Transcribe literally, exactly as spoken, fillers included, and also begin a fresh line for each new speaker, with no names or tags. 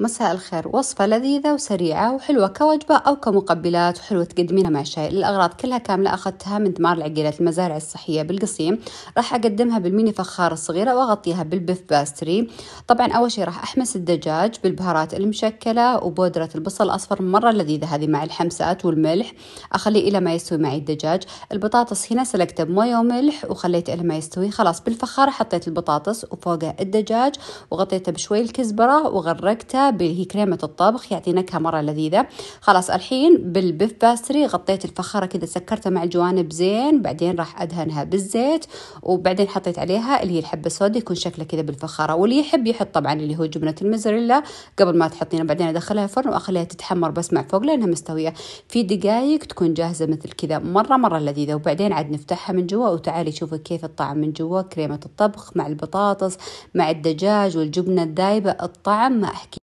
مساء الخير. وصفة لذيذة وسريعة وحلوة كوجبة أو كمقبلات، وحلوة تقدمينها مع الشاي. الأغراض كلها كاملة أخذتها من ثمار العقيلات المزارع الصحية بالقصيم. راح أقدمها بالميني فخار الصغيرة وأغطيها بالبيف باستري. طبعا أول شيء راح أحمس الدجاج بالبهارات المشكلة وبودرة البصل الأصفر مرة لذيذة هذه مع الحمسات والملح. أخليه إلى ما يستوي معي الدجاج. البطاطس هنا سلقته بموية وملح وخليته إلى ما يستوي. خلاص بالفخارة حطيت البطاطس وفوقها الدجاج وغطيته بشوي الكزبرة وغرقته هي كريمة الطبخ يعطي نكهة مرة لذيذة. خلاص الحين بالبيف باستري غطيت الفخارة كذا، سكرتها مع الجوانب زين، بعدين راح أدهنها بالزيت وبعدين حطيت عليها اللي هي الحبة السوداء يكون شكلها كذا بالفخارة. واللي يحب يحط طبعا اللي هو جبنة الموزاريلا قبل ما تحطينها، بعدين أدخلها الفرن وأخليها تتحمر بس مع فوق لأنها مستوية في دقايق تكون جاهزة مثل كذا، مرة مرة لذيذة. وبعدين عاد نفتحها من جوا وتعالي شوفوا كيف الطعم من جوا، كريمة الطبخ مع البطاطس مع الدجاج والجبنة الدايبة، الطعم ما أحكي.